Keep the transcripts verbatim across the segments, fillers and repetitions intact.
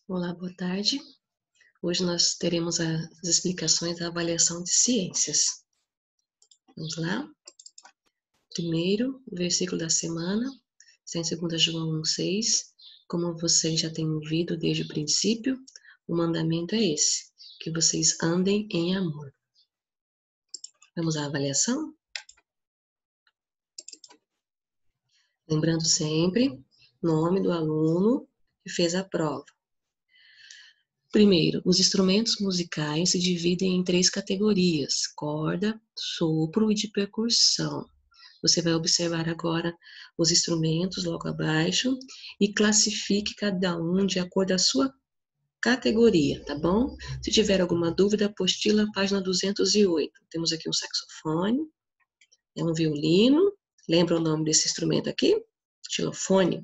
Olá, boa tarde. Hoje nós teremos as explicações da avaliação de ciências. Vamos lá? Primeiro, o versículo da semana, está em dois João um, seis. Como vocês já têm ouvido desde o princípio, o mandamento é esse, que vocês andem em amor. Vamos à avaliação? Lembrando sempre o nome do aluno que fez a prova. Primeiro, os instrumentos musicais se dividem em três categorias: corda, sopro e de percussão. Você vai observar agora os instrumentos logo abaixo e classifique cada um de acordo com a sua categoria, tá bom? Se tiver alguma dúvida, apostila, página duzentos e oito. Temos aqui um saxofone, é um violino. Lembra o nome desse instrumento aqui? Xilofone.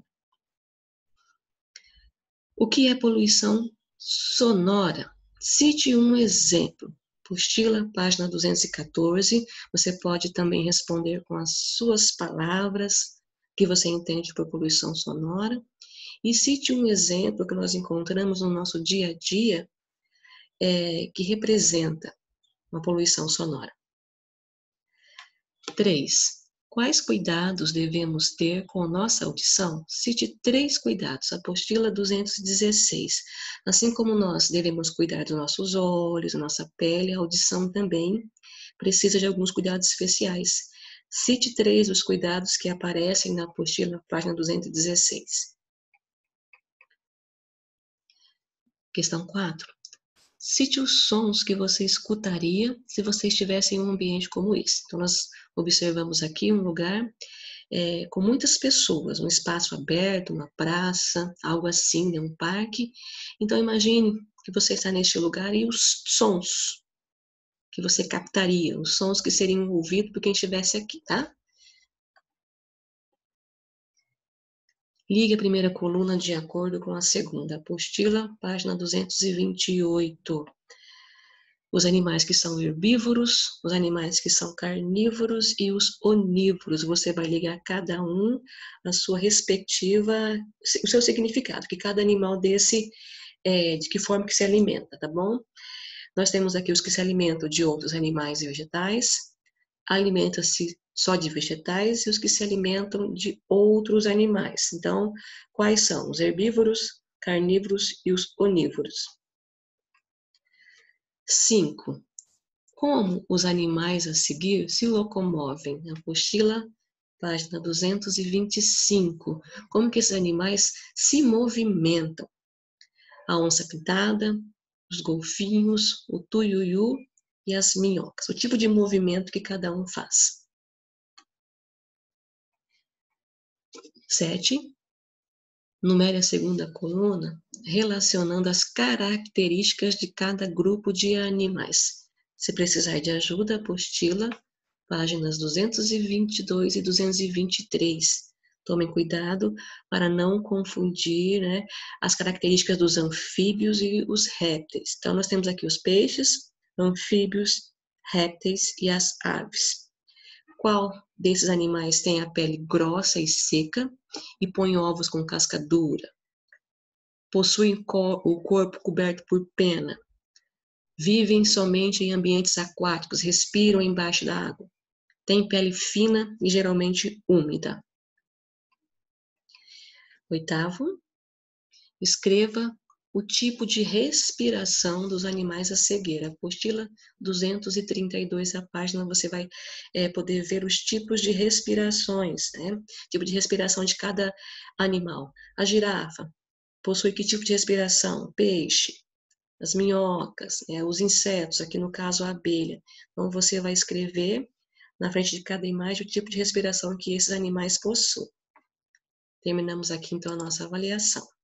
O que é poluição sonora? Cite um exemplo. Apostila, página duzentos e quatorze. Você pode também responder com as suas palavras que você entende por poluição sonora. E cite um exemplo que nós encontramos no nosso dia a dia é, que representa uma poluição sonora. três. Quais cuidados devemos ter com nossa audição? Cite três cuidados. Apostila duzentos e dezesseis. Assim como nós devemos cuidar dos nossos olhos, da nossa pele, a audição também precisa de alguns cuidados especiais. Cite três dos cuidados que aparecem na apostila, página duzentos e dezesseis. Questão quatro. Cite os sons que você escutaria se você estivesse em um ambiente como esse. Então, nós observamos aqui um lugar é, com muitas pessoas, um espaço aberto, uma praça, algo assim, né, um parque. Então, imagine que você está neste lugar e os sons que você captaria, os sons que seriam ouvidos por quem estivesse aqui, tá? Ligue a primeira coluna de acordo com a segunda. Apostila, página duzentos e vinte e oito. Os animais que são herbívoros, os animais que são carnívoros e os onívoros. Você vai ligar cada um a sua respectiva, o seu significado, que cada animal desse, é, de que forma que se alimenta, tá bom? Nós temos aqui os que se alimentam de outros animais e vegetais, alimenta-se só de vegetais e os que se alimentam de outros animais. Então, quais são? Os herbívoros, carnívoros e os onívoros. cinco. Como os animais a seguir se locomovem? Apostila, página duzentos e vinte e cinco. Como que esses animais se movimentam? A onça-pintada, os golfinhos, o tuiuiu e as minhocas. O tipo de movimento que cada um faz. sete. Numere a segunda coluna, relacionando as características de cada grupo de animais. Se precisar de ajuda, apostila, páginas duzentos e vinte e dois e duzentos e vinte e três. Tomem cuidado para não confundir, né, as características dos anfíbios e os répteis. Então, nós temos aqui os peixes, anfíbios, répteis e as aves. Qual desses animais tem a pele grossa e seca e põe ovos com casca dura? Possuem o corpo coberto por pena. Vivem somente em ambientes aquáticos, respiram embaixo da água. Têm pele fina e geralmente úmida. Oitavo, escreva o tipo de respiração dos animais a seguir. Apostila duzentos e trinta e dois, a página, você vai é, poder ver os tipos de respirações, né? Tipo de respiração de cada animal. A girafa possui que tipo de respiração? Peixe. As minhocas, né? Os insetos, aqui no caso a abelha. Então você vai escrever na frente de cada imagem o tipo de respiração que esses animais possuem. Terminamos aqui então a nossa avaliação.